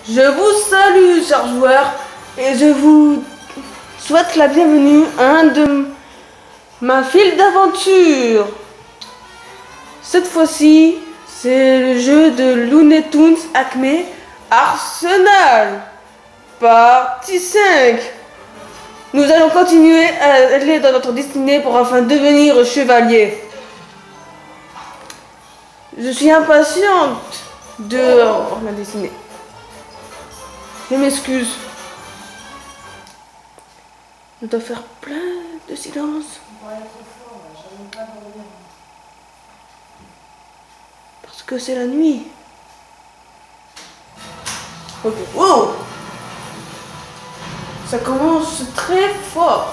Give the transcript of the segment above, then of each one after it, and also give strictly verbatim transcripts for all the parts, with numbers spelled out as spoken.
Je vous salue, chers joueurs, et je vous souhaite la bienvenue à un de ma file d'aventure. Cette fois-ci, c'est le jeu de Looney Tunes Acme Arsenal, partie cinq. Nous allons continuer à aller dans notre destinée pour enfin devenir chevalier. Je suis impatiente de oh, la destinée. Je m'excuse. Je dois faire plein de silence. Parce que c'est la nuit. Ok. Wow! Ça commence très fort.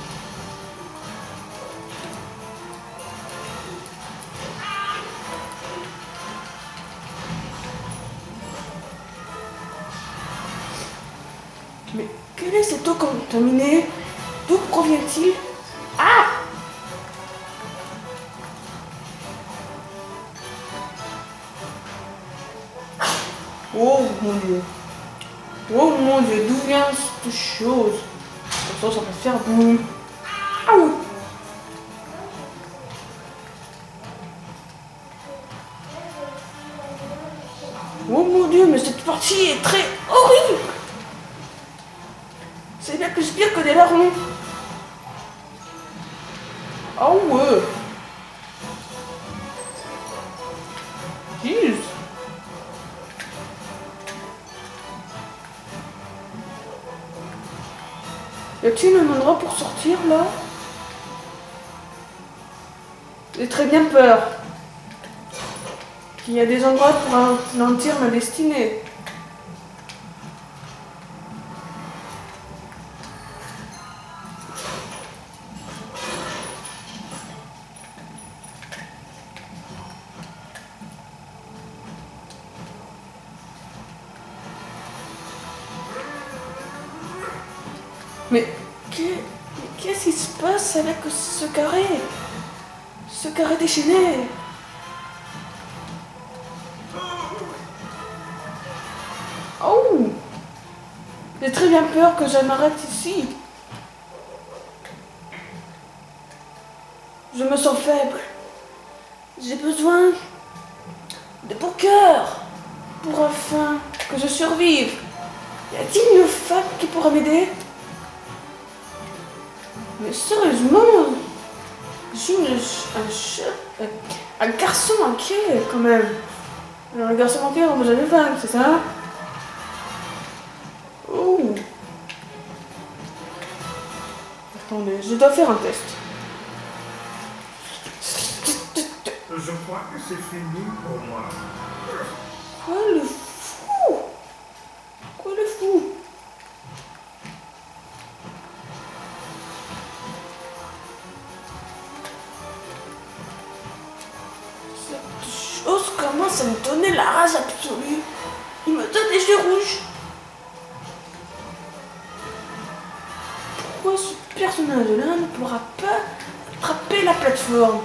Mais quel est cette eau contaminée? D'où provient-il? Ah! Oh mon Dieu. Oh mon Dieu, d'où vient cette chose? Ça, ça peut faire boum. Ah oui. Oh mon Dieu, mais cette partie est très horrible. C'est bien plus pire que des larrons. Ah ouais. Jeez. Y a-t-il un endroit pour sortir là? J'ai très bien peur qu'il y a des endroits pour ralentir ma destinée. Mais qu'est-ce qui se passe avec ce carré? Ce carré déchaîné? Oh! J'ai très bien peur que je m'arrête ici. Je me sens faible. J'ai besoin de bon cœur pour enfin que je survive. Y a-t-il une femme qui pourra m'aider? Mais sérieusement, je suis une, un, un, un garçon manqué quand même. Alors, un garçon manqué, on j'avais vingt, c'est ça? Oh. Attendez, je dois faire un test. Je crois que c'est fini pour moi. Quoi le fou? Quoi le fou? Cette chose commence à me donner la rage absolue. Il me donne des yeux rouges. Pourquoi ce personnage-là ne pourra pas attraper la plateforme?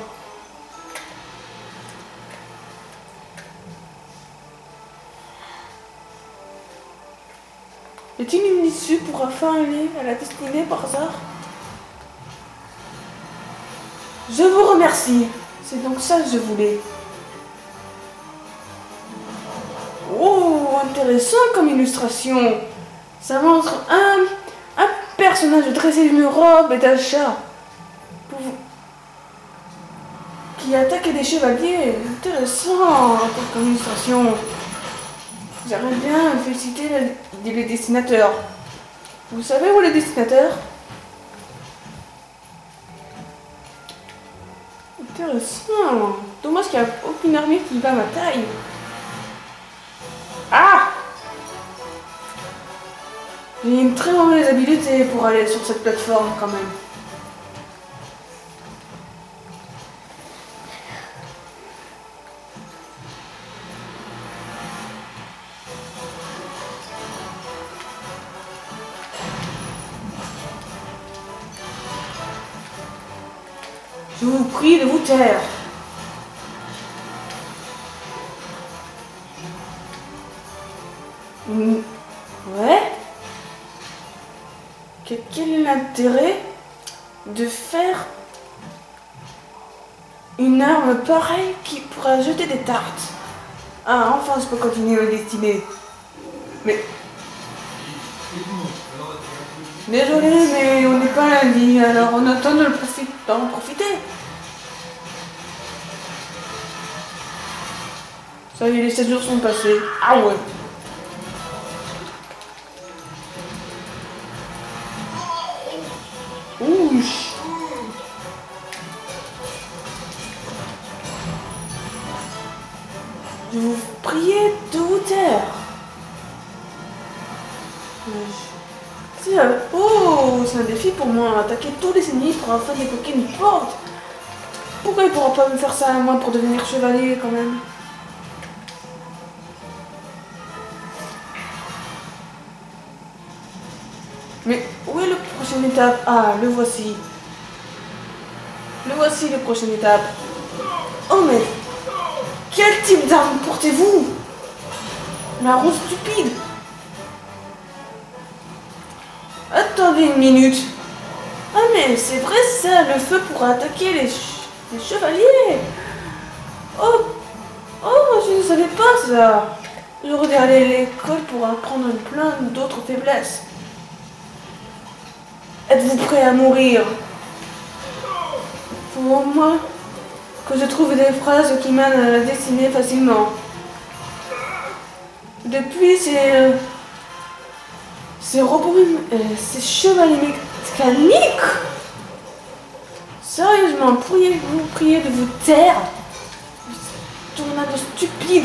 Y a-t-il une issue pour enfin aller à la destinée par hasard? Je vous remercie. C'est donc ça que je voulais. Oh, intéressant comme illustration. Ça montre un, un personnage dressé d'une robe et d'un chat pour... qui attaque des chevaliers. Intéressant comme illustration. J'aimerais bien féliciter les, les dessinateurs. Vous savez où est le dessinateur? Intéressant. Dommage qu'il n'y a aucune armée qui va à ma taille. Ah! J'ai une très mauvaise habileté pour aller sur cette plateforme quand même. Je vous prie de vous taire. Ouais. Que- Quel est l'intérêt de faire une arme pareille qui pourra jeter des tartes? Ah, enfin, je peux continuer à dessiner. Mais... Désolé, mais on n'est pas lundi, alors on attend de le profi- d'en profiter. Ça y est, les sept jours sont passés. Ah ouais. Ouh. Je vous priais de vous taire. Euh, Oh, c'est un défi pour moi. Attaquer tous les ennemis pour enfin débloquer une porte. Pourquoi il pourra pas me faire ça à moi pour devenir chevalier quand même? Mais où est le prochaine étape? Ah, le voici. Le voici, le prochaine étape. Oh mais... Quel type d'arme portez-vous? La rose stupide. Attendez une minute. Ah mais c'est vrai ça, le feu pourra attaquer les, ch les chevaliers. Oh, oh, je ne savais pas ça. J'aurais dû aller à l'école pour apprendre plein d'autres faiblesses. Êtes-vous prêt à mourir? Faut au moins que je trouve des phrases qui mènent à la destinée facilement. Depuis ces... Ces robots... Euh, ces chevaliers mécaniques. Sérieusement, pourriez-vous prier de vous taire? Tornade stupide.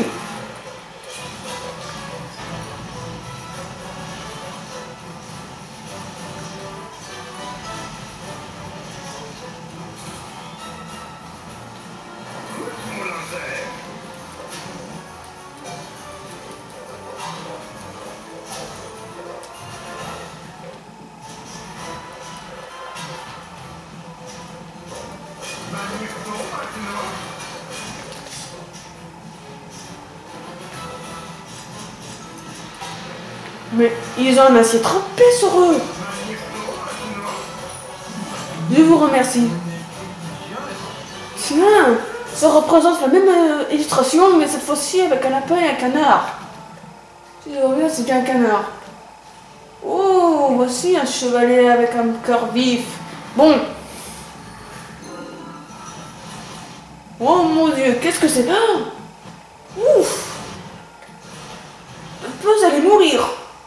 Mais ils ont un acier trempé sur eux. Je vous remercie. Tiens, ça représente la même euh, illustration, mais cette fois-ci avec un lapin et un canard. Si je reviens, c'est bien un canard. Oh, voici un chevalier avec un cœur vif. Bon. Oh mon Dieu, qu'est-ce que c'est? Oh, ouf. Vous allez mourir.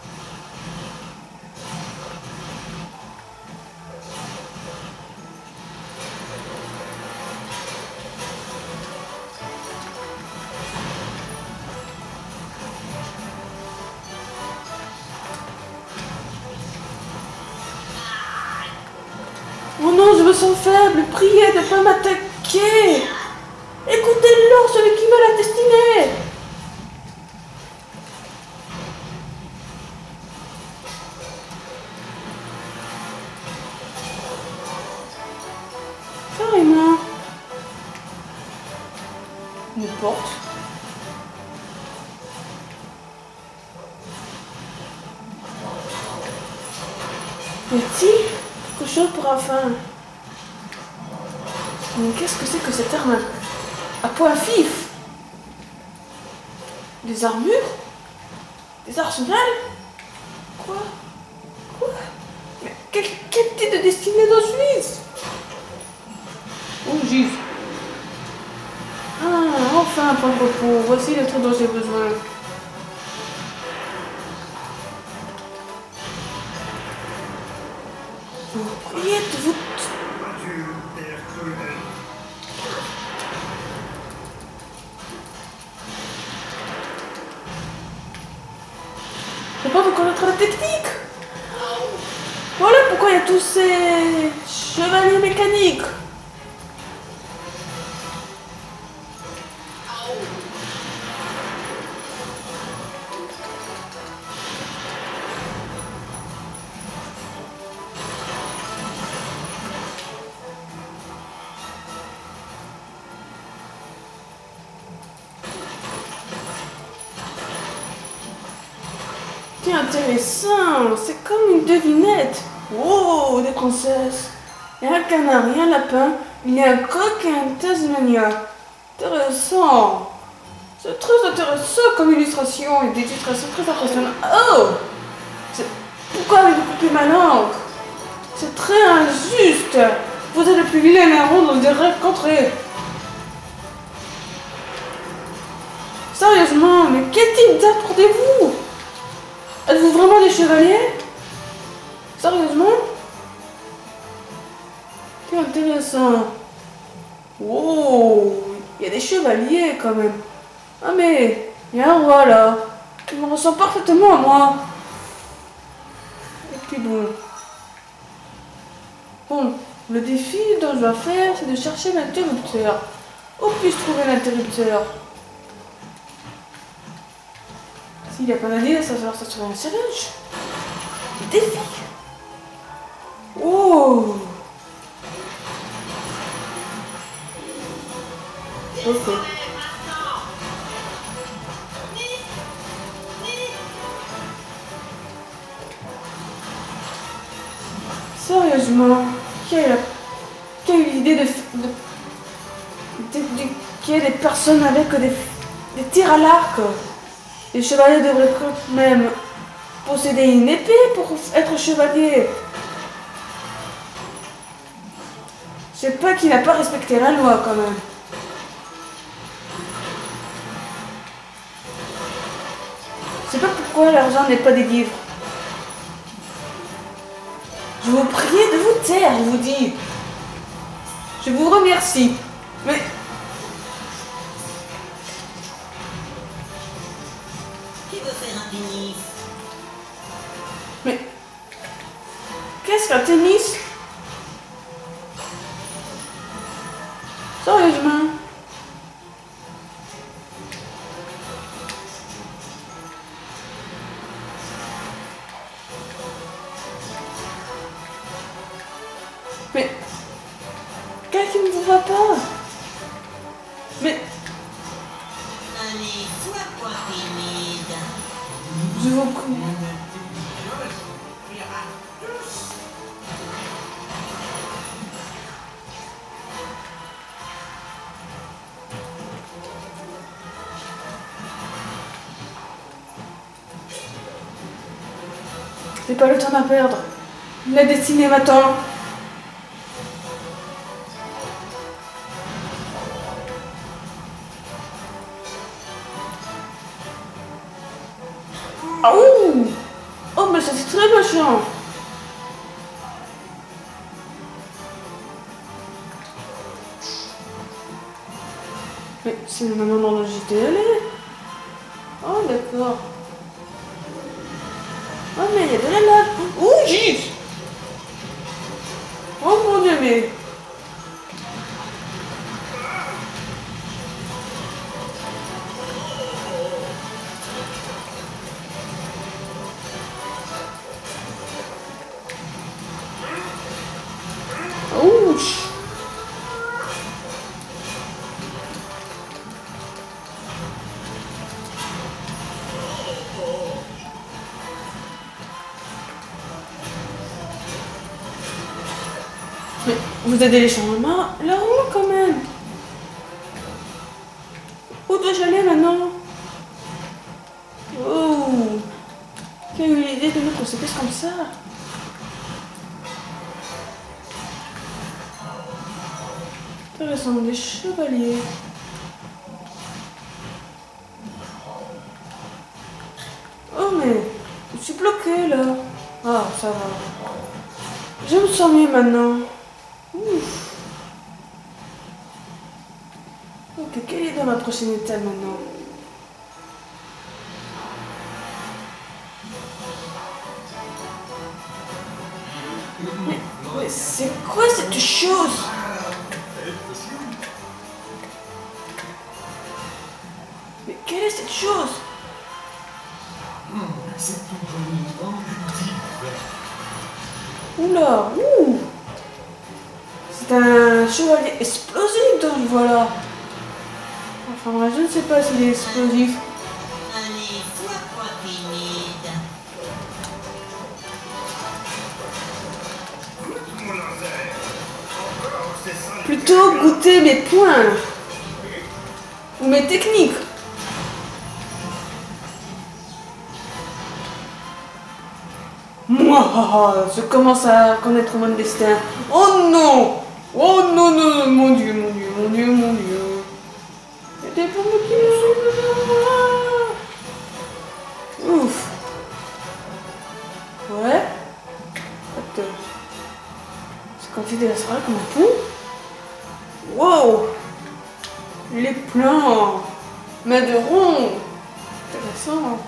Oh non, je me sens faible. Priez de ne pas m'attaquer. Écoutez-le, celui qui me l'a destiné. Carrément. Une porte. Petit, quelque chose pour enfin. Mais qu'est-ce que c'est que cette arme à poing vif? Des armures? Des arsenals? Quoi? Quoi? Mais quel, quel type de destinée dans Suisse? Oh, Gif. Ah, enfin un point de repos. Voici le truc dont j'ai besoin. Vous priez de vous... Je peux pas vous connaître la technique. Voilà pourquoi il y a tous ces chevaliers mécaniques. C'est intéressant, c'est comme une devinette. Oh, des princesses. Il y a un canari, un lapin, il y a un coq et un tasmanien. Intéressant. C'est très intéressant comme illustration et des illustrations très impressionnantes. Oh, pourquoi avez-vous coupé ma langue? C'est très injuste. Vous êtes le plus vilain héros dont j'ai rencontré. Sérieusement, mais quel type d'art portez-vous? Êtes-vous vraiment des chevaliers? Sérieusement? C'est intéressant. Oh, il y a des chevaliers quand même. Ah mais, il y a un roi là. Il me ressemble parfaitement à moi. Et puis bon. Bon, le défi dont je dois faire, c'est de chercher l'interrupteur. Où puis-je trouver l'interrupteur? S'il n'y a pas d'idée, ça va falloir que ça soit un challenge. Le défi. Oh. Ok. Sérieusement, qui a eu, la... qui a eu l'idée de... de... de... de... qu'il y ait des personnes avec des, des tirs à l'arc? Les chevaliers devraient quand même posséder une épée pour être chevalier. Je sais pas qui n'a pas respecté la loi quand même. Je sais pas pourquoi l'argent n'est pas des livres. Je vous prie de vous taire, je vous dis. Je vous remercie. Mais... Qui veut faire un tennis? Mais... Qu'est-ce qu'un tennis? Sérieusement? Mais... Quelqu'un qui ne vous voit pas? Mais... Allez, sois pas timide. Je vous prie. J'ai pas le temps à perdre. La destinée m'attend. Ah ouh! Oh mais ça c'est très méchant. Mais c'est le même endroit dont j'étais allé. Oh d'accord. Oh mais il y a de la lave. Ouh gis. Oh mon dieu mais... Ouch. Mais vous aidez les champs là haut quand même. Où dois-je aller maintenant? Oh. Qui a eu l'idée de mettre ce pièce comme ça? Intéressant, des chevaliers. Oh mais, je suis bloqué là. Ah, ça va. Je me sens mieux maintenant. Ouf. Ok, quelle est dans ma prochaine étape maintenant? Mais, mais c'est quoi cette chose? Mais quelle est cette chose? C'est tout bonnement Oula, ouh. C'est un chevalier explosif donc voilà. Enfin moi je ne sais pas s'il est explosif. Allez, sois pas timide. plutôt goûter mes points. Ou mes techniques. Moi, je commence à connaître mon destin. Oh non! Oh non, non, non, mon Dieu, mon Dieu, mon Dieu, mon Dieu. C'était pour me tuer. Ouf. Ouais. Attends. C'est considéré comme un pont. Wow. Les plans. Mais de rond. Intéressant.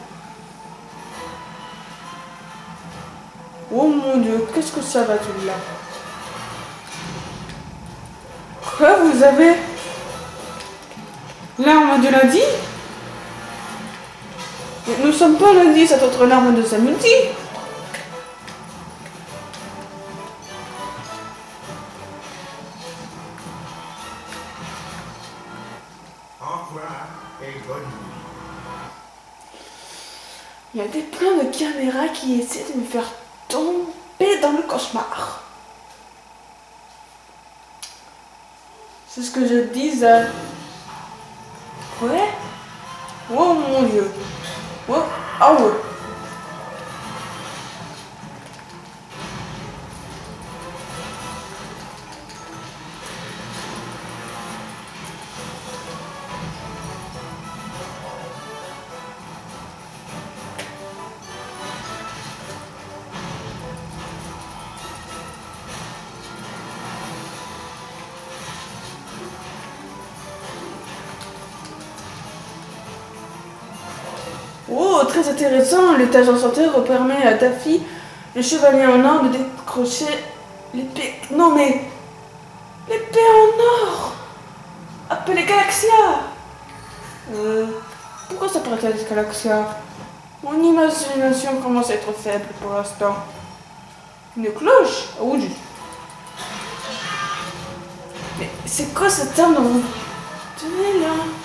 Oh mon Dieu, qu'est-ce que ça va tout là? Quoi, vous avez l'arme de lundi? Mais nous sommes pas lundi, c'est autre l'arme de samedi. Au revoir et bonne nuit. Il y a des plein de caméras qui essaient de me faire tomber dans le cauchemar. C'est ce que je disais. Ouais. Oh mon Dieu. Oh, ah ouais. Oh, très intéressant. L'étage enchanteur permet à Daffy, le chevalier en or, de décrocher l'épée. Non mais... l'épée en or appelée Galaxia. Euh... Pourquoi ça paraît Galaxia? Mon imagination commence à être faible pour l'instant. Une cloche? Ah oui. Mais c'est quoi cette arme dont vous tenez là?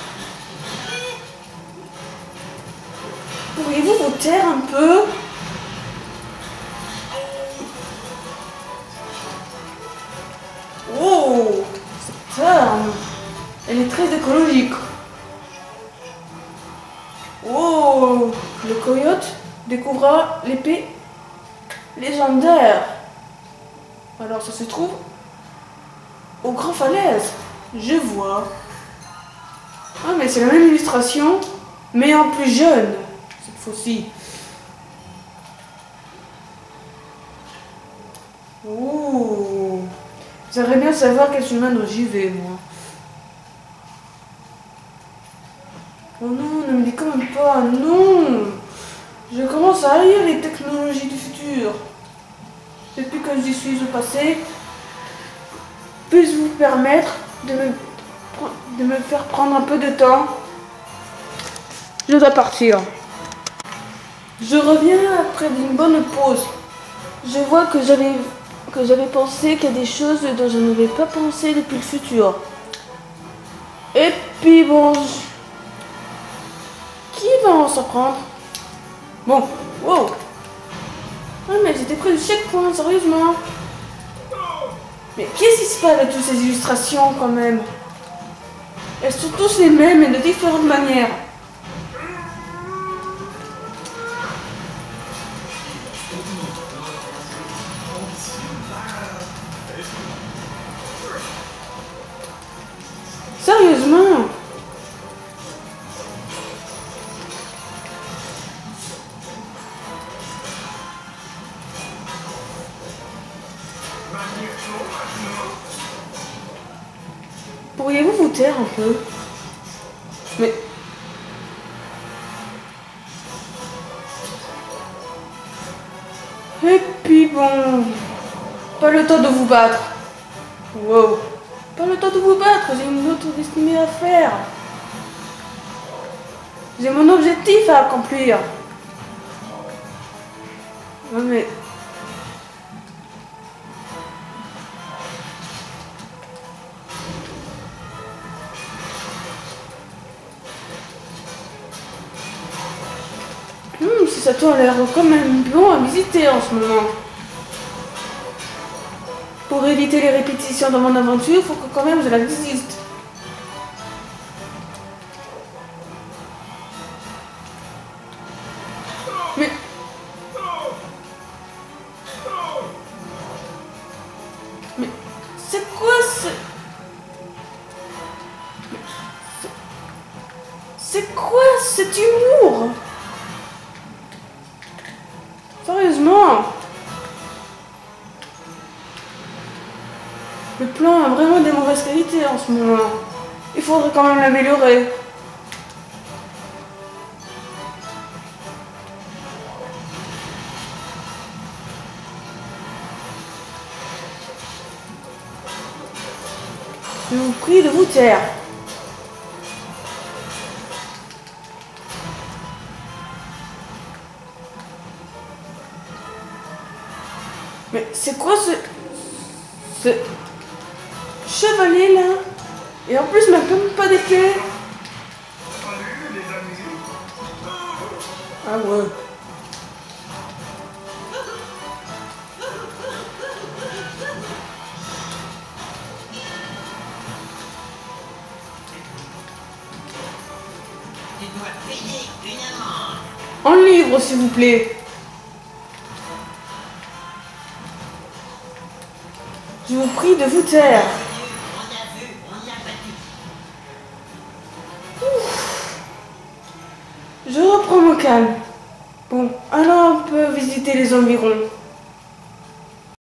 Pourriez-vous vous taire un peu? Oh, cette arme, elle est très écologique. Oh, le coyote découvrira l'épée légendaire. Alors ça se trouve au Grand Falaise. Je vois. Ah mais c'est la même illustration, mais en plus jeune. Cette fois-ci. Ouh. J'aimerais bien savoir quel chemin dont j'y vais, moi. Oh non, ne me dis quand même pas, non. Je commence à haïr les technologies du futur. Depuis que j'y suis au passé, puis-je vous permettre de me, de me faire prendre un peu de temps? Je dois partir. Je reviens après une bonne pause. Je vois que j'avais que j'avais pensé qu'il y a des choses dont je n'avais pas pensé depuis le futur. Et puis bon, je... qui va en s'en prendre? Bon, wow. Ah mais j'étais près du checkpoint, sérieusement. Mais qu'est-ce qui se passe avec toutes ces illustrations quand même? Elles sont tous les mêmes et de différentes manières. Sérieusement? Pourriez-vous vous taire un peu? Mais... Et puis bon... Pas le temps de vous battre. Wow. Pas le temps de vous battre, j'ai une autre destinée à faire. J'ai mon objectif à accomplir. Ouais, mais... Hum, si ça tourne a l'air quand même bon à visiter en ce moment. Pour éviter les répétitions dans mon aventure, il faut que quand même je la visite. Mais... Mais... C'est quoi ce... C'est quoi cet humour? Sérieusement? Le plan a vraiment des mauvaises qualités en ce moment. Il faudrait quand même l'améliorer. Je vous prie de vous taire. Mais c'est quoi ce... ce... chevalier là? Et en plus, il m'a même pas d'épée. Salut les amis. Ah ouais. Tu dois payer une amende. En livre, s'il vous plaît. Je vous prie de vous taire. On a vu, on y a battu. Je reprends mon calme. Bon, alors on peut visiter les environs.